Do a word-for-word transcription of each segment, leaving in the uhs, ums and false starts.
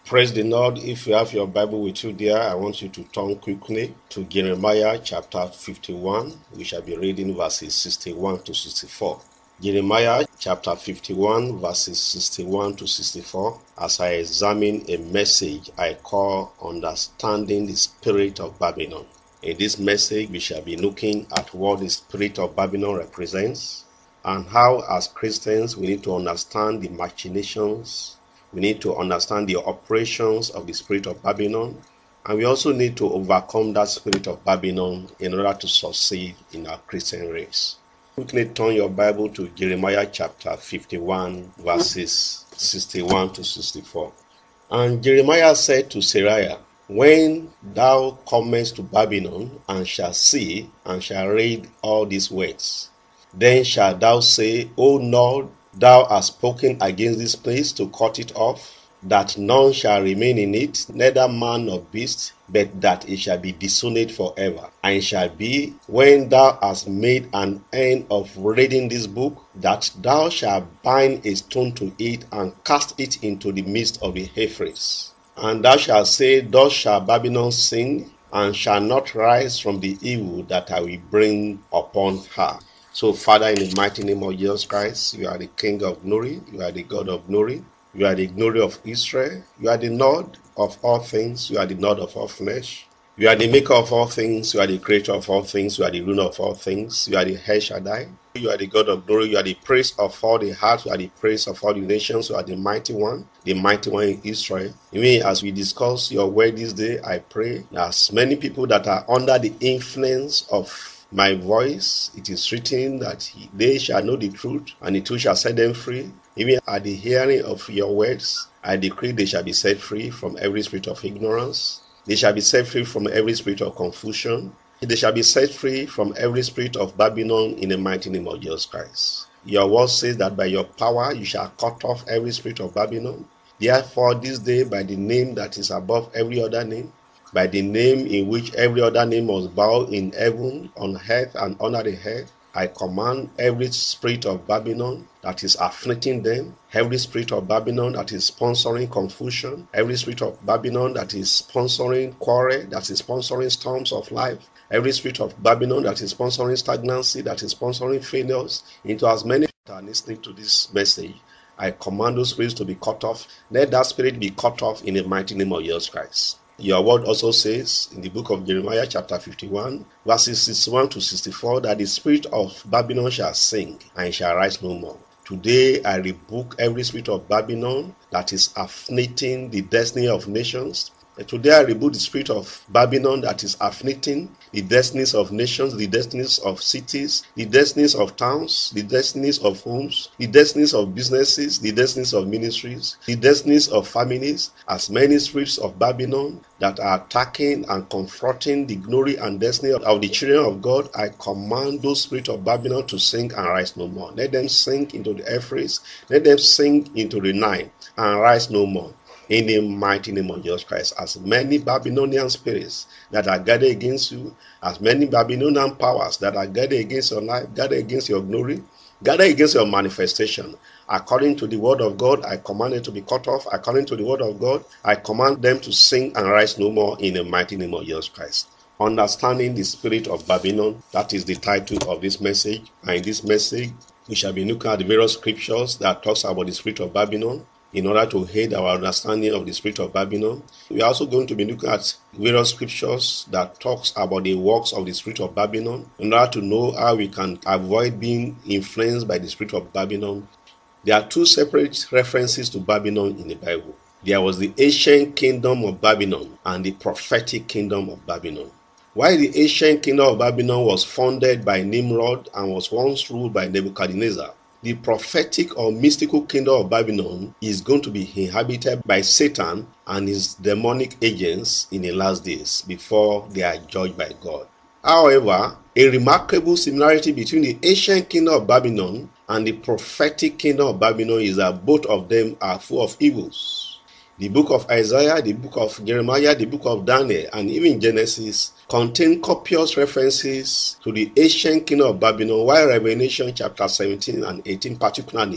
Praise the Lord. If you have your Bible with you there, I want you to turn quickly to Jeremiah chapter fifty-one. We shall be reading verses sixty-one to sixty-four. Jeremiah chapter fifty-one, verses sixty-one to sixty-four, as I examine a message I call Understanding the Spirit of Babylon. In this message, we shall be looking at what the Spirit of Babylon represents and how, as Christians, we need to understand the machinations. We need to understand the operations of the spirit of Babylon, and we also need to overcome that spirit of Babylon in order to succeed in our Christian race. Quickly turn your Bible to Jeremiah chapter fifty-one, verses sixty-one to sixty-four. And Jeremiah said to Seraiah, When thou comest to Babylon, and shalt see, and shalt read all these words, then shalt thou say, O Lord, thou hast spoken against this place to cut it off, that none shall remain in it, neither man nor beast, but that it shall be desolate forever. And it shall be, when thou hast made an end of reading this book, that thou shalt bind a stone to it, and cast it into the midst of the Euphrates. And thou shalt say, Thus shall Babylon sing, and shall not rise from the evil that I will bring upon her. So, Father, in the mighty name of Jesus Christ, you are the King of glory, you are the God of glory, you are the glory of Israel, you are the Lord of all things, you are the Lord of all flesh, you are the maker of all things, you are the creator of all things, you are the ruler of all things, you are the El Shaddai, you are the God of glory, you are the praise of all the hearts, you are the praise of all the nations, you are the mighty one, the mighty one in Israel. Even as we discuss your word this day, I pray that as many people that are under the influence of my voice, it is written that they shall know the truth, and the truth shall set them free. Even at the hearing of your words, I decree they shall be set free from every spirit of ignorance. They shall be set free from every spirit of confusion. They shall be set free from every spirit of Babylon in the mighty name of Jesus Christ. Your word says that by your power you shall cut off every spirit of Babylon. Therefore, this day, by the name that is above every other name, by the name in which every other name must bow in heaven, on earth, and under the earth, I command every spirit of Babylon that is afflicting them, every spirit of Babylon that is sponsoring confusion, every spirit of Babylon that is sponsoring quarrel, that is sponsoring storms of life, every spirit of Babylon that is sponsoring stagnancy, that is sponsoring failures, into as many that are listening to this message, I command those spirits to be cut off. Let that spirit be cut off in the mighty name of Jesus Christ. Your word also says in the book of Jeremiah chapter fifty-one, verses sixty-one to sixty-four, that the spirit of Babylon shall sing and shall rise no more. Today I rebuke every spirit of Babylon that is afflicting the destiny of nations. Today I rebuke the spirit of Babylon that is afflicting the destinies of nations, the destinies of cities, the destinies of towns, the destinies of homes, the destinies of businesses, the destinies of ministries, the destinies of families, as many spirits of Babylon that are attacking and confronting the glory and destiny of the children of God. I command those spirits of Babylon to sink and rise no more. Let them sink into the Euphrates, let them sink into the Nile and rise no more. In the mighty name of Jesus Christ, as many Babylonian spirits that are gathered against you, as many Babylonian powers that are gathered against your life, gathered against your glory, gathered against your manifestation, according to the word of God, I command it to be cut off. According to the word of God, I command them to sink and rise no more in the mighty name of Jesus Christ. Understanding the spirit of Babylon, that is the title of this message. And in this message, we shall be looking at the various scriptures that talks about the spirit of Babylon, in order to aid our understanding of the spirit of Babylon. We are also going to be looking at various scriptures that talks about the works of the spirit of Babylon, in order to know how we can avoid being influenced by the spirit of Babylon. There are two separate references to Babylon in the Bible. There was the ancient kingdom of Babylon and the prophetic kingdom of Babylon. While the ancient kingdom of Babylon was founded by Nimrod and was once ruled by Nebuchadnezzar, the prophetic or mystical kingdom of Babylon is going to be inhabited by Satan and his demonic agents in the last days before they are judged by God. However, a remarkable similarity between the ancient kingdom of Babylon and the prophetic kingdom of Babylon is that both of them are full of evils. The book of Isaiah, the book of Jeremiah, the book of Daniel, and even Genesis contain copious references to the ancient kingdom of Babylon, while Revelation chapter seventeen and eighteen particularly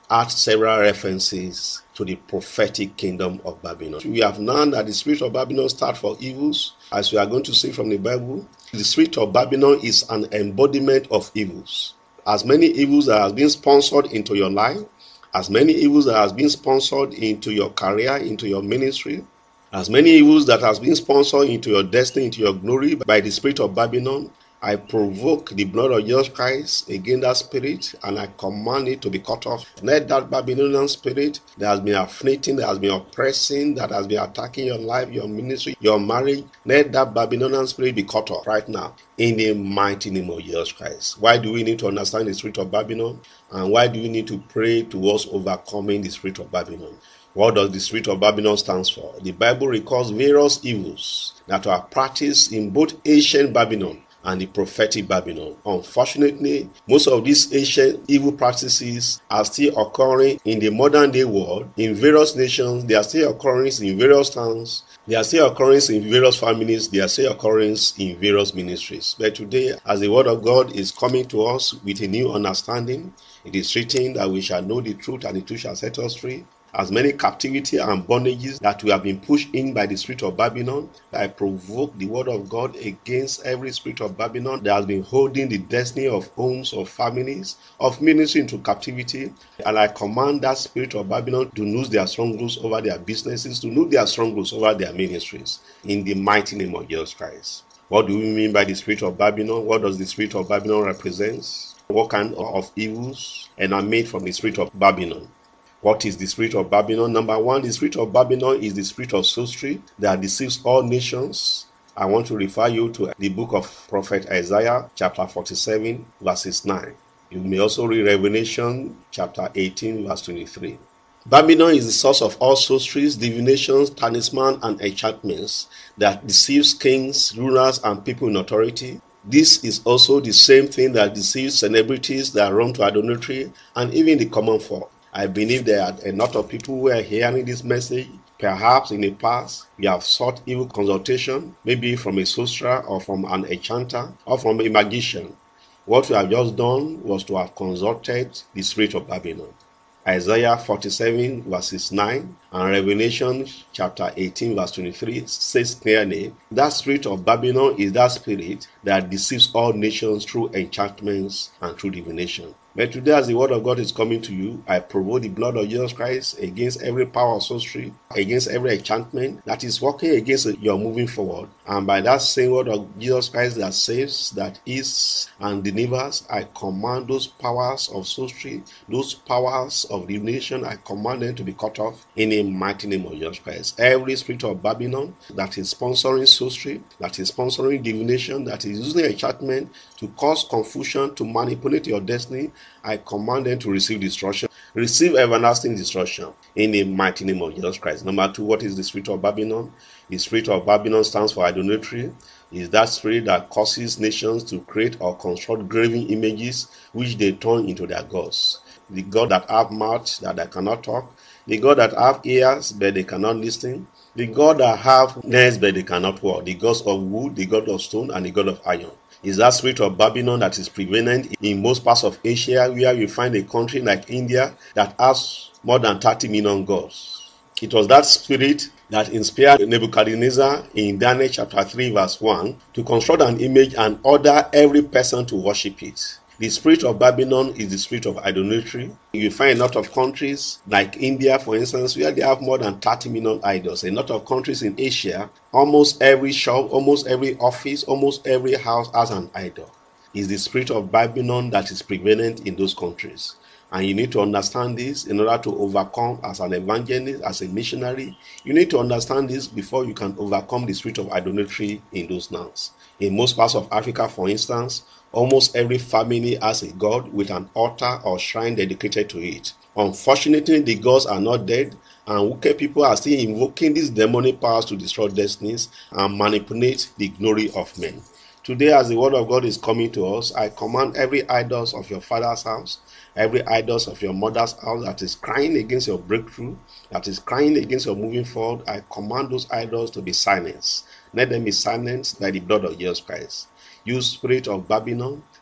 add several references to the prophetic kingdom of Babylon. We have known that the spirit of Babylon starts for evils, as we are going to see from the Bible. The spirit of Babylon is an embodiment of evils. As many evils that has been sponsored into your life, as many evils that has been sponsored into your career, into your ministry, as many evils that has been sponsored into your destiny, into your glory by the spirit of Babylon, I provoke the blood of Jesus Christ against that spirit, and I command it to be cut off. Let that Babylonian spirit that has been afflicting, that has been oppressing, that has been attacking your life, your ministry, your marriage, let that Babylonian spirit be cut off right now in the mighty name of Jesus Christ. Why do we need to understand the spirit of Babylon? And why do we need to pray towards overcoming the spirit of Babylon? What does the spirit of Babylon stand for? The Bible records various evils that were practiced in both ancient Babylon and the prophetic Babylon. Unfortunately, most of these ancient evil practices are still occurring in the modern day world, in various nations. They are still occurring in various towns. They are still occurring in various families. They are still occurring in various ministries. But today, as the word of God is coming to us with a new understanding, it is written that we shall know the truth, and the truth shall set us free. As many captivity and bondages that we have been pushed in by the spirit of Babylon, I provoke the word of God against every spirit of Babylon that has been holding the destiny of homes, of families, of ministry into captivity. And I command that spirit of Babylon to lose their strongholds over their businesses, to lose their strongholds over their ministries, in the mighty name of Jesus Christ. What do we mean by the spirit of Babylon? What does the spirit of Babylon represent? What kind of evils emanate from the spirit of Babylon? What is the spirit of Babylon? Number one, the spirit of Babylon is the spirit of sorcery that deceives all nations. I want to refer you to the book of Prophet Isaiah, chapter forty-seven, verses nine. You may also read Revelation, chapter eighteen, verse twenty-three. Babylon is the source of all sorceries, divinations, talismans, and enchantments that deceives kings, rulers, and people in authority. This is also the same thing that deceives celebrities that run to idolatry and even the common folk. I believe there are a lot of people who are hearing this message. Perhaps in the past, you have sought evil consultation, maybe from a sorcerer or from an enchanter or from a magician. What you have just done was to have consulted the spirit of Babylon. Isaiah forty-seven, verses nine, and Revelation chapter eighteen, verse twenty-three says clearly, that spirit of Babylon is that spirit that deceives all nations through enchantments and through divination. But today, as the word of God is coming to you, I provoke the blood of Jesus Christ against every power of sorcery, against every enchantment that is working against your moving forward. And by that same word of Jesus Christ that saves, that is, and delivers, I command those powers of sorcery, those powers of divination, I command them to be cut off in the mighty name of Jesus Christ. Every spirit of Babylon that is sponsoring sorcery, that is sponsoring divination, that is using enchantment to cause confusion, to manipulate your destiny, I command them to receive destruction, receive everlasting destruction in the mighty name of Jesus Christ. Number two, what is the spirit of Babylon? The spirit of Babylon stands for idolatry. Is that spirit that causes nations to create or construct graven images which they turn into their gods. The God that have mouths that they cannot talk, the God that have ears but they cannot listen, the God that have legs but they cannot walk, the gods of wood, the God of stone, and the God of iron. Is that spirit of Babylon that is prevalent in most parts of Asia, where you find a country like India that has more than thirty million gods. It was that spirit that inspired Nebuchadnezzar in Daniel chapter three, verse one, to construct an image and order every person to worship it. The spirit of Babylon is the spirit of idolatry. You find a lot of countries like India, for instance, where they have more than thirty million idols. A lot of countries in Asia, almost every shop, almost every office, almost every house has an idol. It's the spirit of Babylon that is prevalent in those countries. And you need to understand this in order to overcome as an evangelist, as a missionary. You need to understand this before you can overcome the spirit of idolatry in those lands. In most parts of Africa, for instance, almost every family has a god with an altar or shrine dedicated to it. Unfortunately, the gods are not dead, and wicked people are still invoking these demonic powers to destroy destinies and manipulate the glory of men. Today, as the word of God is coming to us, I command every idols of your father's house, every idols of your mother's house that is crying against your breakthrough, that is crying against your moving forward, I command those idols to be silenced. Let them be silenced by the blood of Jesus Christ. You spirit of Babylon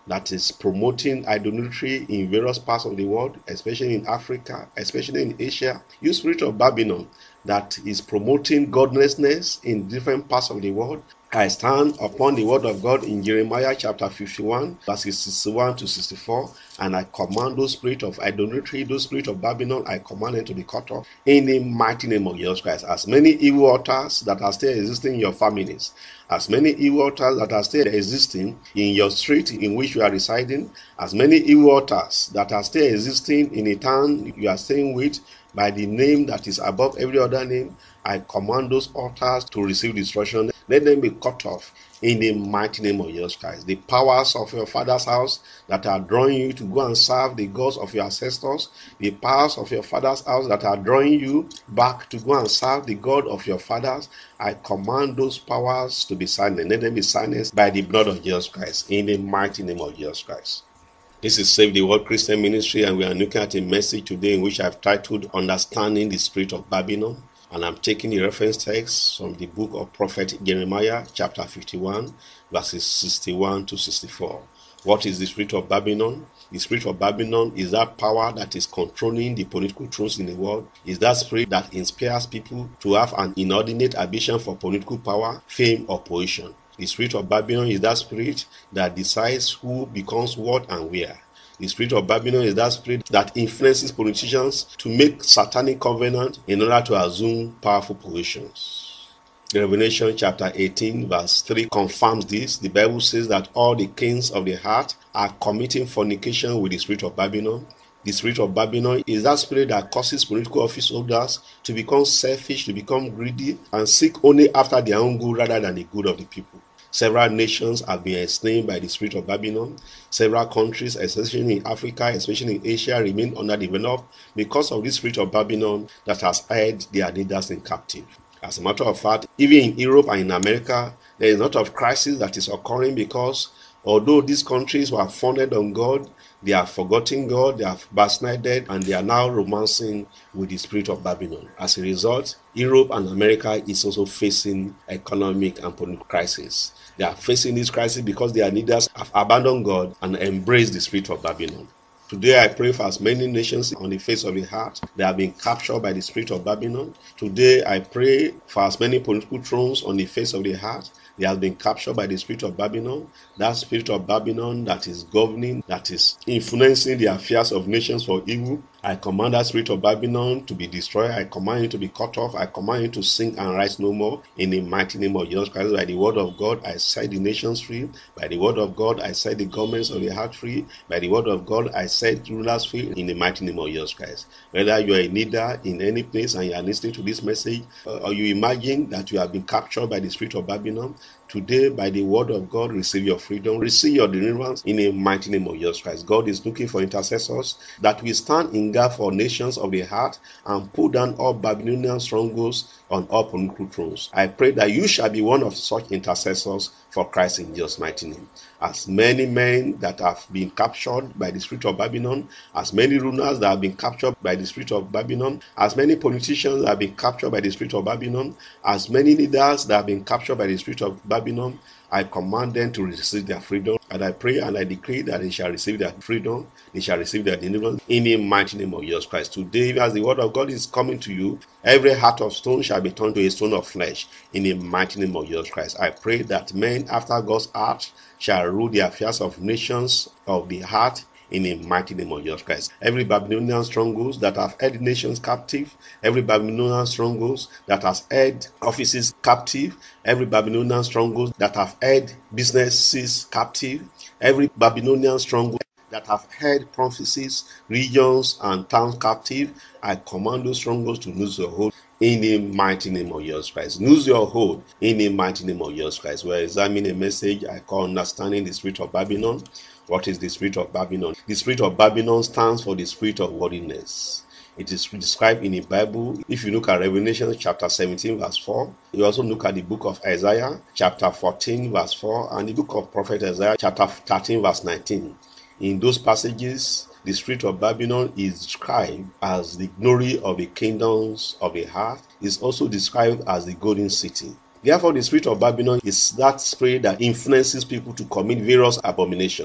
that is promoting idolatry in various parts of the world, especially in Africa, especially in Asia. You spirit of Babylon that is promoting godlessness in different parts of the world. I stand upon the word of God in Jeremiah chapter fifty-one, verses sixty-one to sixty-four, and I command those spirit of idolatry, those spirit of Babylon, I command them to be cut off in the mighty name of Jesus Christ. As many evil altars that are still existing in your families, as many evil altars that are still existing in your street in which you are residing, as many evil altars that are still existing in a town you are staying with, by the name that is above every other name, I command those altars to receive destruction. Let them be cut off in the mighty name of Jesus Christ. The powers of your father's house that are drawing you to go and serve the gods of your ancestors, the powers of your father's house that are drawing you back to go and serve the God of your fathers, I command those powers to be silenced. Let them be silenced by the blood of Jesus Christ in the mighty name of Jesus Christ. This is Save the World Christian Ministry, and we are looking at a message today in which I've titled Understanding the Spirit of Babylon. And I'm taking the reference text from the book of Prophet Jeremiah, chapter fifty-one, verses sixty-one to sixty-four. What is the spirit of Babylon? The spirit of Babylon is that power that is controlling the political thrones in the world. Is that spirit that inspires people to have an inordinate ambition for political power, fame, or position. The spirit of Babylon is that spirit that decides who becomes what and where. The spirit of Babylon is that spirit that influences politicians to make satanic covenant in order to assume powerful positions. Revelation chapter eighteen verse three confirms this. The Bible says that all the kings of the heart are committing fornication with the spirit of Babylon. The spirit of Babylon is that spirit that causes political office holders to become selfish, to become greedy, and seek only after their own good rather than the good of the people. Several nations have been enslaved by the spirit of Babylon. Several countries, especially in Africa, especially in Asia, remain underdeveloped because of this spirit of Babylon that has held their leaders in captive. As a matter of fact, even in Europe and in America, there is a lot of crisis that is occurring because although these countries were founded on God, they have forgotten God, they have backslided, and they are now romancing with the spirit of Babylon. As a result, Europe and America is also facing economic and political crisis. They are facing this crisis because their leaders have abandoned God and embraced the spirit of Babylon. Today I pray for as many nations on the face of the earth that have been captured by the spirit of Babylon. Today I pray for as many political thrones on the face of the earth they have been captured by the spirit of Babylon. That spirit of Babylon that is governing, that is influencing the affairs of nations for evil. I command that spirit of Babylon to be destroyed. I command you to be cut off. I command you to sink and rise no more. In the mighty name of Jesus Christ, by the word of God, I set the nations free. By the word of God, I set the governments of the heart free. By the word of God, I set rulers free. In the mighty name of Jesus Christ. Whether you are a leader in any place and you are listening to this message, or you imagine that you have been captured by the spirit of Babylon, today, by the word of God, receive your freedom, receive your deliverance in the mighty name of Jesus Christ. God is looking for intercessors that will stand in gap for nations of the heart and pull down all Babylonian strongholds on all political thrones. I pray that you shall be one of such intercessors for Christ in Jesus' mighty name. As many men that have been captured by the spirit of Babylon, as many rulers that have been captured by the spirit of Babylon, as many politicians that have been captured by the spirit of Babylon, as many leaders that have been captured by the spirit of Babylon, I command them to receive their freedom. And I pray and I decree that they shall receive their freedom, they shall receive their deliverance in the mighty name of Jesus Christ. Today, as the word of God is coming to you, every heart of stone shall be turned to a stone of flesh in the mighty name of Jesus Christ. I pray that men after God's heart shall rule the affairs of nations of the heart in the mighty name of Jesus Christ. Every Babylonian strongholds that have held nations captive, every Babylonian strongholds that has held offices captive, every Babylonian strongholds that have held businesses captive, every Babylonian stronghold that have held prophecies, regions, and towns captive, I command those strongholds to lose your hold in the mighty name of Jesus Christ. Lose your hold in the mighty name of Jesus Christ. We're examining a message I call Understanding the Spirit of Babylon. What is the spirit of Babylon? The spirit of Babylon stands for the spirit of worldliness. It is described in the Bible. If you look at Revelation chapter seventeen verse four, you also look at the book of Isaiah chapter fourteen verse four, and the book of prophet Isaiah chapter thirteen verse nineteen. In those passages, the spirit of Babylon is described as the glory of the kingdoms of the earth. It's also described as the golden city. Therefore, the spirit of Babylon is that spirit that influences people to commit various abominations.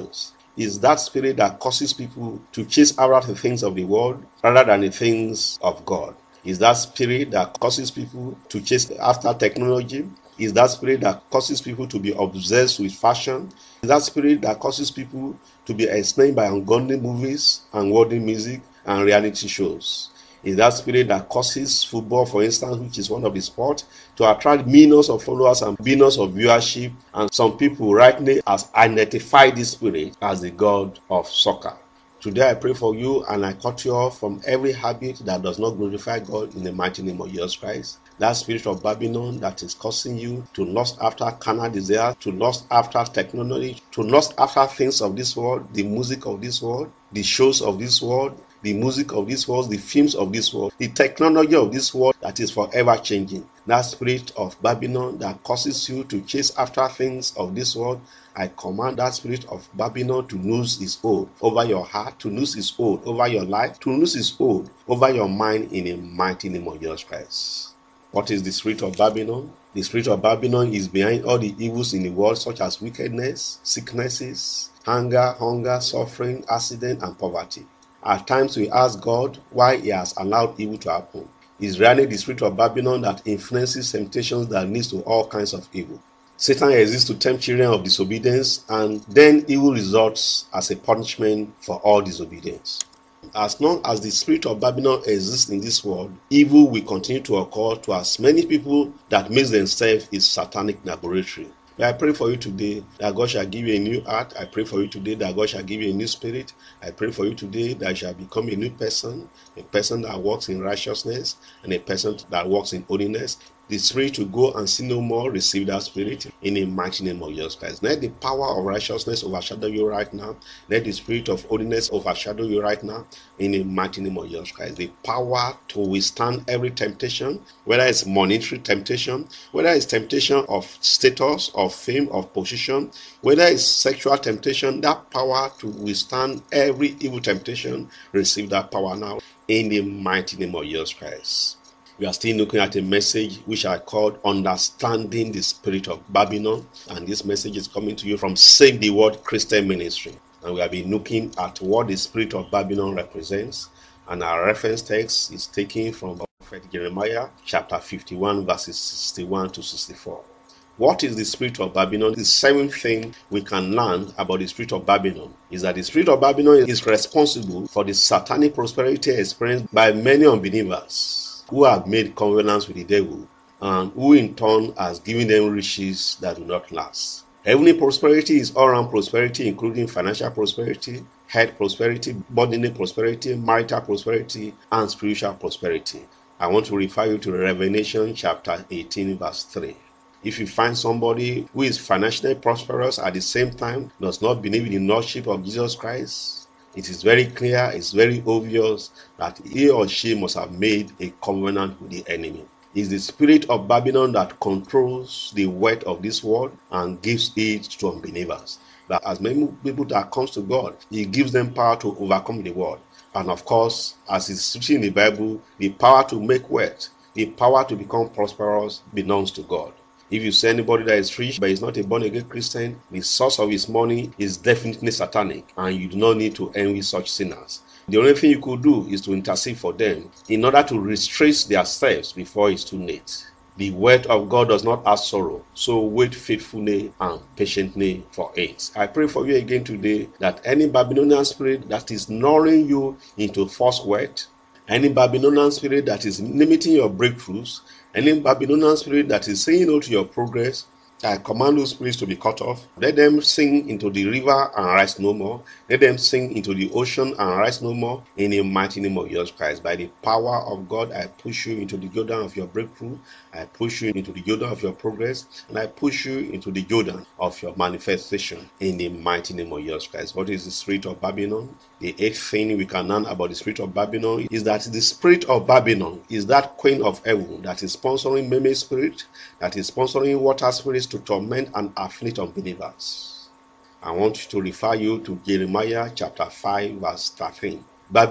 is that spirit that causes people to chase after the things of the world rather than the things of God. Is that spirit that causes people to chase after technology? Is that spirit that causes people to be obsessed with fashion? Is that spirit that causes people to be ensnared by ungodly movies and worldly music and reality shows? Is that spirit that causes football, for instance, which is one of the sports, to attract millions of followers and billions of viewership? And some people rightly has identified this spirit as the god of soccer. Today I pray for you and I cut you off from every habit that does not glorify God in the mighty name of Jesus Christ. That spirit of Babylon that is causing you to lust after carnal desire, to lust after technology, to lust after things of this world, the music of this world, the shows of this world, the music of this world, the films of this world, the technology of this world that is forever changing. That spirit of Babylon that causes you to chase after things of this world, I command that spirit of Babylon to lose its hold over your heart, to lose its hold over your life, to lose its hold over your mind in the mighty name of Jesus Christ. What is the spirit of Babylon? The spirit of Babylon is behind all the evils in the world, such as wickedness, sicknesses, hunger, hunger, suffering, accident, and poverty. At times we ask God why He has allowed evil to happen. It's really the spirit of Babylon that influences temptations that leads to all kinds of evil. Satan exists to tempt children of disobedience, and then evil results as a punishment for all disobedience. As long as the spirit of Babylon exists in this world, evil will continue to occur to as many people that makes themselves a satanic laboratory. I pray for you today that God shall give you a new heart. I pray for you today that God shall give you a new spirit. I pray for you today that you shall become a new person, a person that walks in righteousness and a person that walks in holiness. The spirit to go and sin no more, receive that spirit in the mighty name of Jesus Christ. Let the power of righteousness overshadow you right now. Let the spirit of holiness overshadow you right now in the mighty name of Jesus Christ. The power to withstand every temptation, whether it's monetary temptation, whether it's temptation of status, of fame, of position, whether it's sexual temptation, that power to withstand every evil temptation, receive that power now in the mighty name of Jesus Christ. We are still looking at a message which I called Understanding the Spirit of Babylon. And this message is coming to you from Save the World Christian Ministry. And we have been looking at what the Spirit of Babylon represents. And our reference text is taken from Prophet Jeremiah chapter fifty-one verses sixty-one to sixty-four. What is the spirit of Babylon? The seventh thing we can learn about the spirit of Babylon is that the spirit of Babylon is responsible for the satanic prosperity experienced by many unbelievers who have made covenants with the devil and who in turn has given them riches that do not last. Heavenly prosperity is all-round prosperity, including financial prosperity, health prosperity, bodily prosperity, marital prosperity, and spiritual prosperity. I want to refer you to Revelation chapter eighteen verse three. If you find somebody who is financially prosperous at the same time does not believe in the Lordship of Jesus Christ, it is very clear, it's very obvious that he or she must have made a covenant with the enemy. It's the spirit of Babylon that controls the wealth of this world and gives it to unbelievers. That as many people that comes to God, He gives them power to overcome the world. And of course, as it's written in the Bible, the power to make wealth, the power to become prosperous belongs to God. If you see anybody that is rich but is not a born-again Christian, the source of his money is definitely satanic, and you do not need to envy such sinners. The only thing you could do is to intercede for them in order to restrain their steps before it's too late. The word of God does not ask sorrow, so wait faithfully and patiently for it. I pray for you again today that any Babylonian spirit that is luring you into false wealth, any Babylonian spirit that is limiting your breakthroughs, any Babylonian spirit that is saying no to your progress, I command those spirits to be cut off. Let them sink into the river and rise no more. Let them sink into the ocean and rise no more. In the mighty name of Jesus Christ. By the power of God, I push you into the Jordan of your breakthrough. I push you into the Jordan of your progress. And I push you into the Jordan of your manifestation. In the mighty name of Jesus Christ. What is the spirit of Babylon? The eighth thing we can learn about the spirit of Babylon is that the spirit of Babylon is that queen of heaven that is sponsoring meme spirit, that is sponsoring water spirits to torment and afflict unbelievers. I want to refer you to Jeremiah chapter five verse thirteen.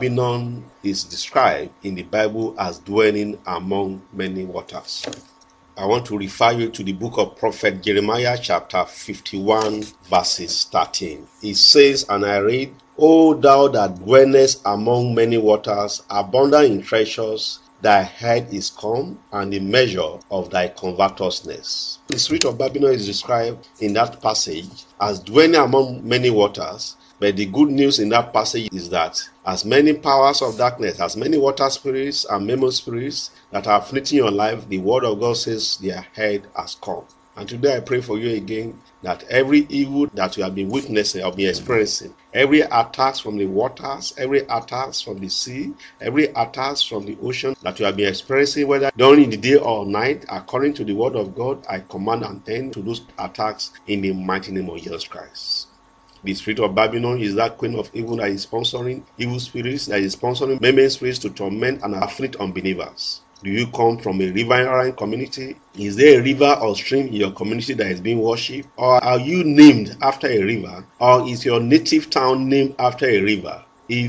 Babylon is described in the Bible as dwelling among many waters. I want to refer you to the book of Prophet Jeremiah chapter fifty-one verses thirteen. It says, and I read, O thou that dwellest among many waters, abundant in treasures, thy head is come, and the measure of thy covetousness. The spirit of Babylon is described in that passage as dwelling among many waters. But the good news in that passage is that as many powers of darkness, as many water spirits and memo spirits that are afflicting your life, the word of God says their head has come. And today I pray for you again that every evil that you have been witnessing or been experiencing, every attack from the waters, every attack from the sea, every attack from the ocean that you have been experiencing, whether during the day or night, according to the word of God, I command an end to those attacks in the mighty name of Jesus Christ. The spirit of Babylon is that queen of evil that is sponsoring evil spirits, that is sponsoring many spirits to torment and afflict unbelievers. Do you come from a riverine community? Is there a river or stream in your community that is being worshipped? Or are you named after a river? Or is your native town named after a river?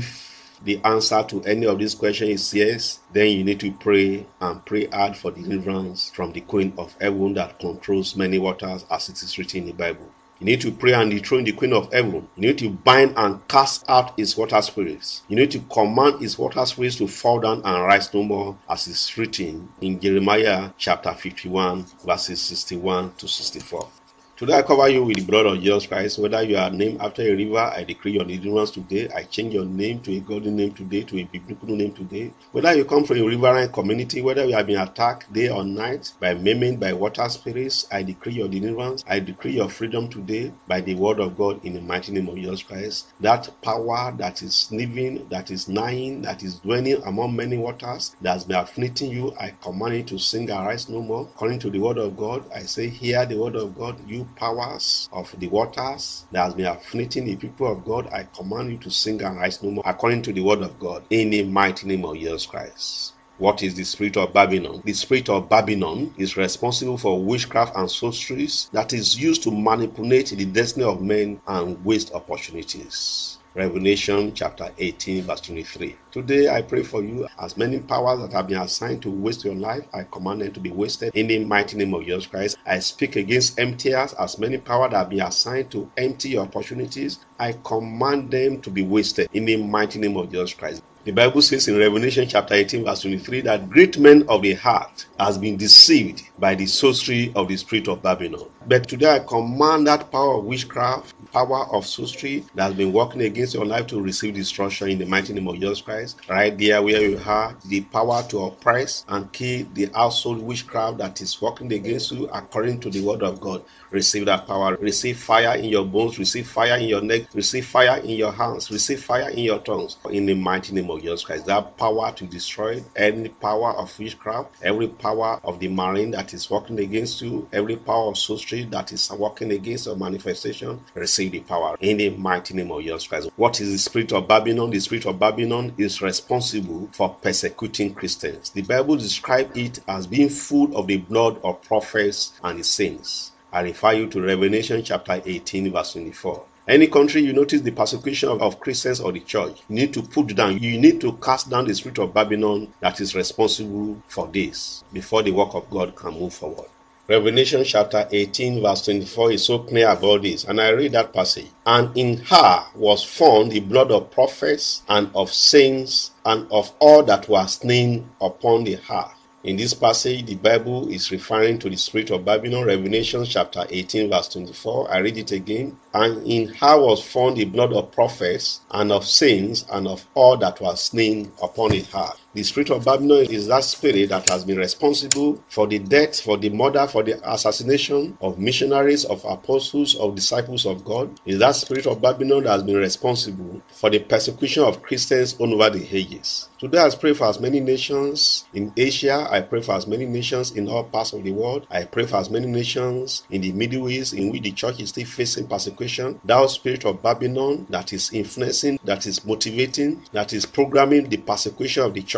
If the answer to any of these questions is yes, then you need to pray and pray hard for deliverance from the queen of heaven that controls many waters, as it is written in the Bible. You need to pray and dethrone the queen of heaven. You need to bind and cast out his water spirits. You need to command his water spirits to fall down and rise no more, as is written in Jeremiah chapter fifty-one, verses sixty-one to sixty-four. Today I cover you with the blood of Jesus Christ. Whether you are named after a river, I decree your deliverance today. I change your name to a godly name today, to a biblical name today. Whether you come from a riverine community, whether you have been attacked day or night by maiming, by water spirits, I decree your deliverance. I decree your freedom today by the word of God in the mighty name of Jesus Christ. That power that is living, that is lying, that is dwelling among many waters, that has been afflicting you, I command you to sing and rise no more. According to the word of God, I say, hear the word of God, you powers of the waters that has been afflicting the people of God, I command you to sing and rise no more, according to the word of God, in the mighty name of Jesus Christ. What is the spirit of Babylon? The spirit of Babylon is responsible for witchcraft and sorceries that is used to manipulate the destiny of men and waste opportunities. Revelation chapter eighteen verse twenty-three. Today I pray for you, as many powers that have been assigned to waste your life, I command them to be wasted in the mighty name of Jesus Christ. I speak against emptiers, as many powers that have been assigned to empty your opportunities, I command them to be wasted in the mighty name of Jesus Christ. The Bible says in Revelation chapter eighteen verse twenty-three that great men of the heart has been deceived by the sorcery of the spirit of Babylon. But today I command that power of witchcraft, power of sorcery that has been working against your life to receive destruction in the mighty name of Jesus Christ. Right there where you are, the power to oppress and kill the household witchcraft that is working against you according to the word of God. Receive that power. Receive fire in your bones. Receive fire in your neck. Receive fire in your hands. Receive fire in your tongues. In the mighty name of Jesus Christ. That power to destroy any power of witchcraft, every power of the marine that is working against you, every power of sorcery that is working against your manifestation, receive the power in the mighty name of Jesus Christ. What is the spirit of Babylon? The spirit of Babylon is responsible for persecuting Christians. The Bible describes it as being full of the blood of prophets and the saints. I refer you to Revelation chapter eighteen verse twenty-four. Any country you notice the persecution of, of Christians or the church, you need to put down, you need to cast down the spirit of Babylon that is responsible for this before the work of God can move forward. Revelation chapter eighteen verse twenty-four is so clear about this, and I read that passage. And in her was found the blood of prophets and of saints and of all that were slain upon the earth. In this passage, the Bible is referring to the spirit of Babylon. Revelation chapter eighteen verse twenty-four. I read it again. And in her was found the blood of prophets and of saints and of all that were slain upon the earth. The spirit of Babylon is that spirit that has been responsible for the death, for the murder, for the assassination of missionaries, of apostles, of disciples of God. Is that spirit of Babylon that has been responsible for the persecution of Christians all over the ages. Today I pray for as many nations in Asia. I pray for as many nations in all parts of the world. I pray for as many nations in the Middle East in which the church is still facing persecution. Thou spirit of Babylon that is influencing, that is motivating, that is programming the persecution of the church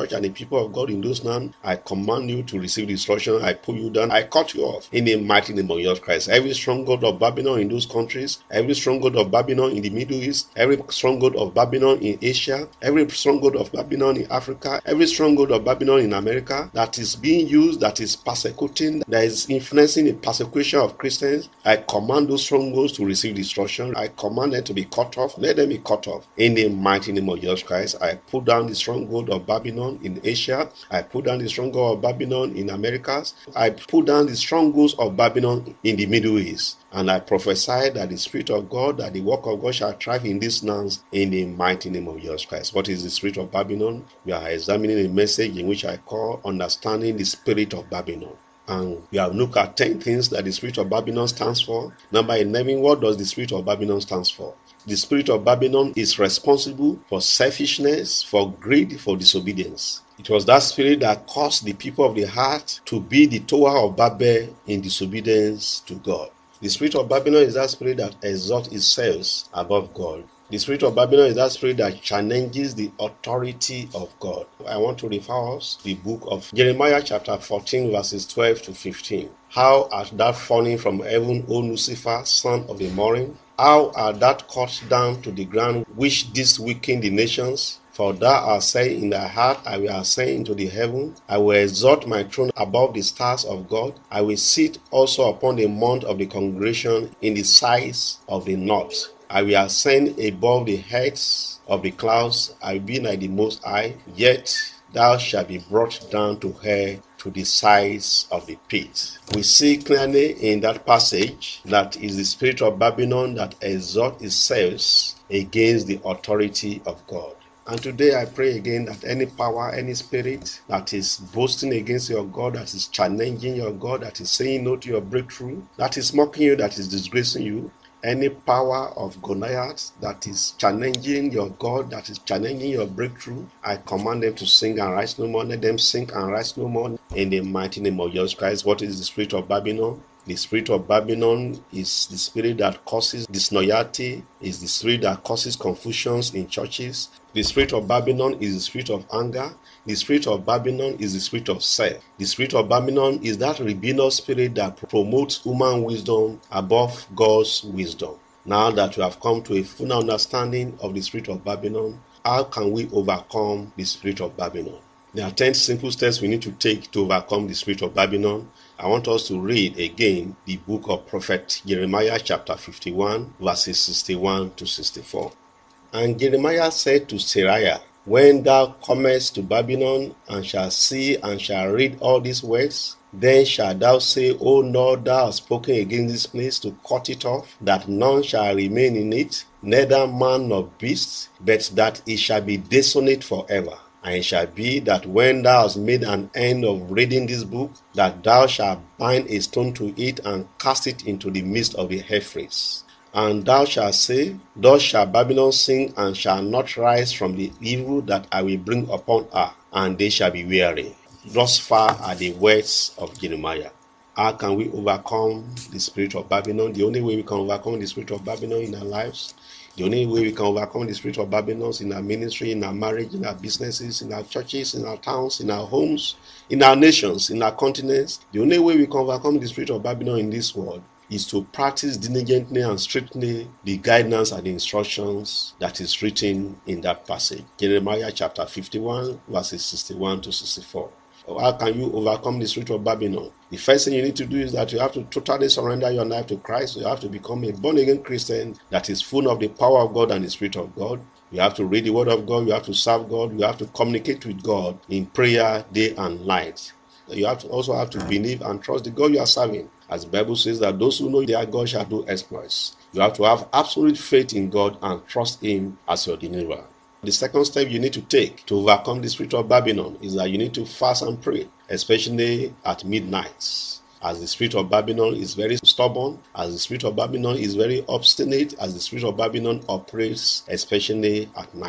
church and the people of God in those lands, I command you to receive the instruction. I pull you down. I cut you off in the mighty name of Jesus Christ. Every stronghold of Babylon in those countries, every stronghold of Babylon in the Middle East, every stronghold of Babylon in Asia, every stronghold of Babylon in Africa, every stronghold of Babylon in America that is being used, that is persecuting, that is influencing the persecution of Christians, I command those strongholds to receive destruction. I command them to be cut off. Let them be cut off. In the mighty name of Jesus Christ, I put down the stronghold of Babylon in Asia. I put down the stronghold of Babylon in Americas. I put down the strongholds of Babylon in the Middle East. And I prophesy that the Spirit of God, that the work of God shall thrive in these lands in the mighty name of Jesus Christ. What is the Spirit of Babylon? We are examining a message in which I call Understanding the Spirit of Babylon. And we have looked at ten things that the Spirit of Babylon stands for. Number eleven, what does the Spirit of Babylon stands for? The Spirit of Babylon is responsible for selfishness, for greed, for disobedience. It was that spirit that caused the people of the heart to be the Tower of Babel in disobedience to God. The Spirit of Babylon is that spirit that exalts itself above God. The Spirit of Babylon is that spirit that challenges the authority of God. I want to refer us to the book of Jeremiah chapter fourteen verses twelve to fifteen. How art thou fallen from heaven, O Lucifer, son of the morning? How art thou cut down to the ground, which didst weaken the nations? For thou art saying in thy heart, I will ascend into the heaven. I will exalt my throne above the stars of God. I will sit also upon the mount of the congregation in the sides of the north. I will ascend above the heads of the clouds. I will be like the Most High. Yet thou shalt be brought down to hell, to the sides of the pit. We see clearly in that passage that is the spirit of Babylon that exalts itself against the authority of God. And today I pray again that any power, any spirit that is boasting against your God, that is challenging your God, that is saying no to your breakthrough, that is mocking you, that is disgracing you, any power of Goliath that is challenging your God, that is challenging your breakthrough, I command them to sink and rise no more. Let them sink and rise no more in the mighty name of Jesus Christ. What is the spirit of Babylon? The spirit of Babylon is the spirit that causes disloyalty, is the spirit that causes confusions in churches. The spirit of Babylon is the spirit of anger. The spirit of Babylon is the spirit of self. The spirit of Babylon is that rebellious spirit that promotes human wisdom above God's wisdom. Now that we have come to a full understanding of the spirit of Babylon, how can we overcome the spirit of Babylon? There are ten simple steps we need to take to overcome the spirit of Babylon. I want us to read again the book of Prophet Jeremiah chapter fifty-one, verses sixty-one to sixty-four. And Jeremiah said to Seraiah, When thou comest to Babylon, and shalt see and shalt read all these words, then shalt thou say, O Lord, thou hast spoken against this place to cut it off, that none shall remain in it, neither man nor beast, but that it shall be desolate forever. And it shall be that when thou hast made an end of reading this book, that thou shalt bind a stone to it and cast it into the midst of the Euphrates. And thou shalt say, Thus shall Babylon sing, and shall not rise from the evil that I will bring upon her, and they shall be weary. Thus far are the words of Jeremiah. How can we overcome the spirit of Babylon? The only way we can overcome the spirit of Babylon in our lives, the only way we can overcome the spirit of Babylon is in our ministry, in our marriage, in our businesses, in our churches, in our towns, in our homes, in our nations, in our continents. The only way we can overcome the spirit of Babylon in this world is to practice diligently and strictly the guidance and the instructions that is written in that passage. Jeremiah chapter fifty-one, verses sixty-one to sixty-four. How can you overcome the spirit of Babylon? The first thing you need to do is that you have to totally surrender your life to Christ. You have to become a born-again Christian that is full of the power of God and the Spirit of God. You have to read the Word of God. You have to serve God. You have to communicate with God in prayer day and night. You have to also have to believe and trust the God you are serving. As the Bible says that those who know their God shall do exploits. You have to have absolute faith in God and trust Him as your deliverer. The second step you need to take to overcome the spirit of Babylon is that you need to fast and pray, especially at midnight. As the spirit of Babylon is very stubborn, as the spirit of Babylon is very obstinate, as the spirit of Babylon operates, especially at night.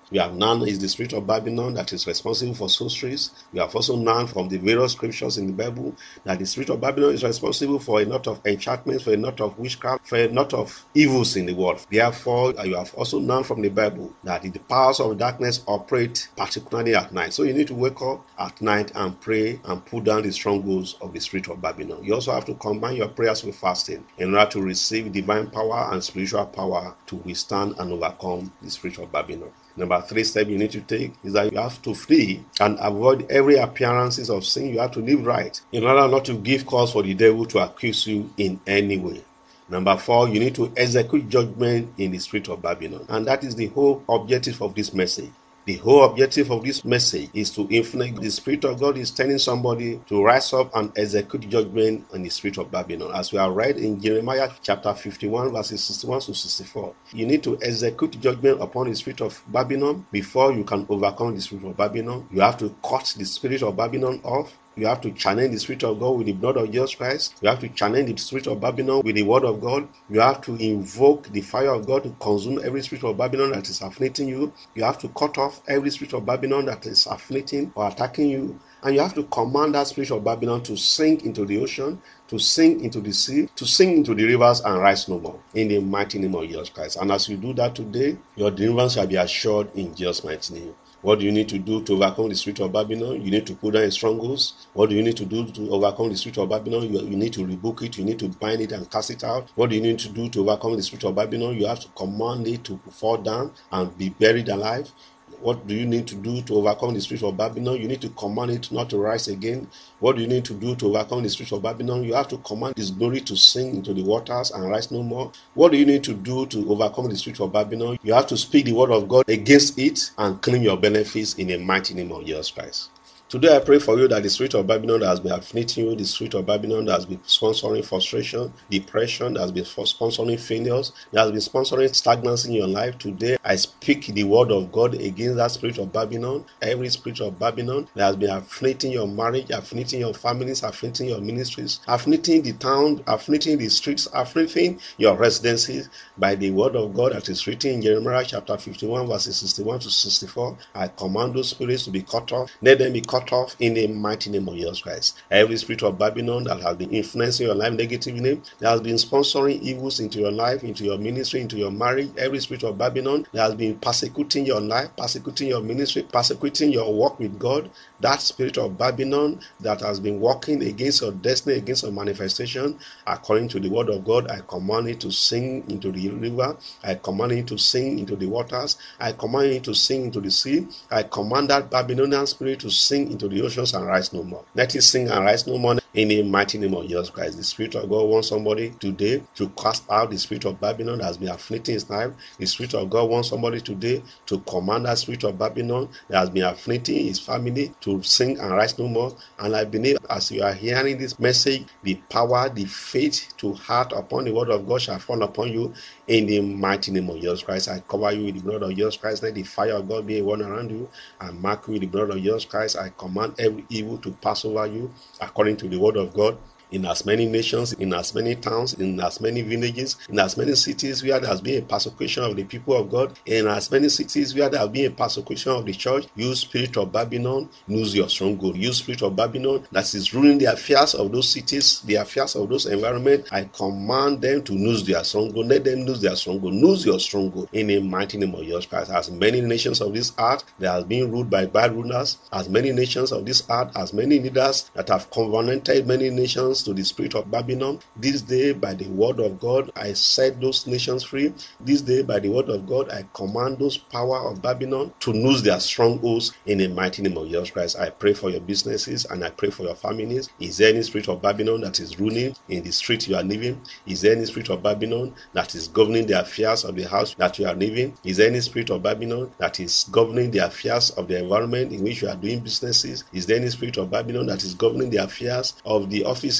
We have known is the spirit of Babylon that is responsible for sorceries. We have also known from the various scriptures in the Bible that the spirit of Babylon is responsible for a lot of enchantments, for a lot of witchcraft, for a lot of evils in the world. Therefore, you have also known from the Bible that the powers of darkness operate particularly at night. So you need to wake up at night and pray and put down the strongholds of the spirit of Babylon. You also have to combine your prayers with fasting in order to receive divine power and spiritual power to withstand and overcome the spirit of Babylon. Number three step you need to take is that you have to flee and avoid every appearances of sin. You have to live right in order not to give cause for the devil to accuse you in any way. Number four, you need to execute judgment in the spirit of Babylon. And that is the whole objective of this message. The whole objective of this message is to influence. The Spirit of God is telling somebody to rise up and execute judgment on the spirit of Babylon. As we are read in Jeremiah chapter fifty-one, verses sixty-one to sixty-four. You need to execute judgment upon the spirit of Babylon before you can overcome the spirit of Babylon. You have to cut the spirit of Babylon off. You have to challenge the Spirit of God with the blood of Jesus Christ. You have to challenge the Spirit of Babylon with the Word of God. You have to invoke the fire of God to consume every spirit of Babylon that is afflicting you. You have to cut off every spirit of Babylon that is afflicting or attacking you. And you have to command that spirit of Babylon to sink into the ocean, to sink into the sea, to sink into the rivers and rise no more. In the mighty name of Jesus Christ. And as you do that today, your deliverance shall be assured in Jesus' mighty name. What do you need to do to overcome the spirit of Babylon? You need to put down strongholds. What do you need to do to overcome the spirit of Babylon? You, you need to rebuke it. You need to bind it and cast it out. What do you need to do to overcome the spirit of Babylon? You have to command it to fall down and be buried alive. What do you need to do to overcome the spirit of Babylon? You need to command it not to rise again. What do you need to do to overcome the spirit of Babylon? You have to command His glory to sink into the waters and rise no more. What do you need to do to overcome the spirit of Babylon? You have to speak the word of God against it and claim your benefits in the mighty name of Jesus Christ. Today I pray for you that the spirit of Babylon that has been afflicting you, the spirit of Babylon that has been sponsoring frustration, depression, that has been sponsoring failures, that has been sponsoring stagnancy in your life, today I speak the word of God against that spirit of Babylon. Every spirit of Babylon that has been afflicting your marriage, afflicting your families, afflicting your ministries, afflicting the town, afflicting the streets, afflicting your residences, by the word of God that is written in Jeremiah chapter fifty-one, verses sixty-one to sixty-four. I command those spirits to be cut off. Let them be cut off in the mighty name of Jesus Christ. Every spirit of Babylon that has been influencing your life negatively, that has been sponsoring evils into your life, into your ministry, into your marriage, every spirit of Babylon that has been persecuting your life, persecuting your ministry, persecuting your walk with God, that spirit of Babylon that has been working against your destiny, against your manifestation, according to the word of God, I command it to sink into the river. I command it to sink into the waters. I command it to sink into the sea. I command that Babylonian spirit to sink into the oceans and rise no more. Let it sink and rise no more in the mighty name of Jesus Christ. The Spirit of God wants somebody today to cast out the spirit of Babylon that has been afflicting his life. The Spirit of God wants somebody today to command that spirit of Babylon that has been afflicting his family to sink and rise no more. And I believe as you are hearing this message, the power, the faith to act upon the word of God shall fall upon you in the mighty name of Jesus Christ. I cover you with the blood of Jesus Christ. Let the fire of God be a one around you. I mark you with the blood of Jesus Christ. I command every evil to pass over you according to the word of God. In as many nations, in as many towns, in as many villages, in as many cities where there has been a persecution of the people of God, in as many cities where there has been a persecution of the church, you spirit of Babylon, lose your stronghold. You spirit of Babylon that is ruling the affairs of those cities, the affairs of those environments, I command them to lose their stronghold. Let them lose their stronghold. Lose your stronghold in the mighty name of Jesus Christ. As many nations of this earth that has been ruled by bad rulers, as many nations of this earth, as many leaders that have covenanted many nations to the spirit of Babylon, this day by the word of God I set those nations free. This day by the word of God I command those power of Babylon to lose their strongholds in the mighty name of Jesus Christ. I pray for your businesses and I pray for your families. Is there any spirit of Babylon that is ruling in the street you are living? Is there any spirit of Babylon that is governing the affairs of the house that you are living? Is there any spirit of Babylon that is governing the affairs of the environment in which you are doing businesses? Is there any spirit of Babylon that is governing the affairs of the offices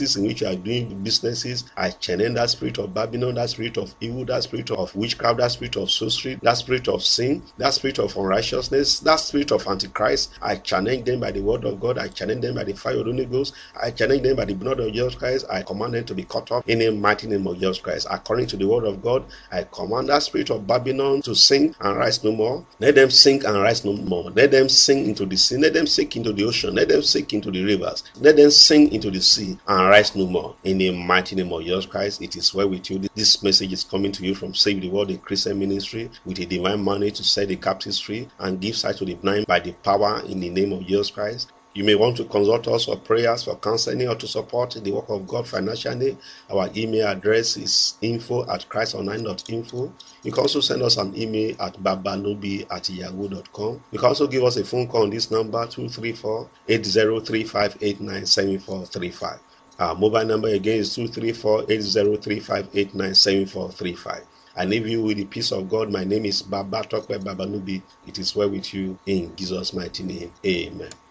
places in which you are doing businesses, I challenge that spirit of Babylon, that spirit of evil, that spirit of witchcraft, that spirit of sorcery, that spirit of sin, that spirit of unrighteousness, that spirit of Antichrist. I challenge them by the word of God. I challenge them by the fire of the Holy Ghost. I challenge them by the blood of Jesus Christ. I command them to be cut off in the mighty name of Jesus Christ. According to the word of God, I command that spirit of Babylon to sink and rise no more. Let them sink and rise no more. Let them sink into the sea. Let them sink into the ocean. Let them sink into the rivers. Let them sink into the sea and rise no more. In the mighty name of Jesus Christ, it is well with you. This message is coming to you from Save the World, a Christian ministry, with a divine mandate to set the captives free and give sight to the blind by the power in the name of Jesus Christ. You may want to consult us for prayers, for counseling, or to support the work of God financially. Our email address is info at christonline dot info. You can also send us an email at babanobi at yahoo dot com. You can also give us a phone call on this number, two three four, eight zero three five, eight nine seven four three five. Our mobile number again is two three four, eight zero three five, eight nine seven four three five. I leave you with the peace of God. My name is Baba Tokwe Babanubi. It is well with you in Jesus' mighty name. Amen.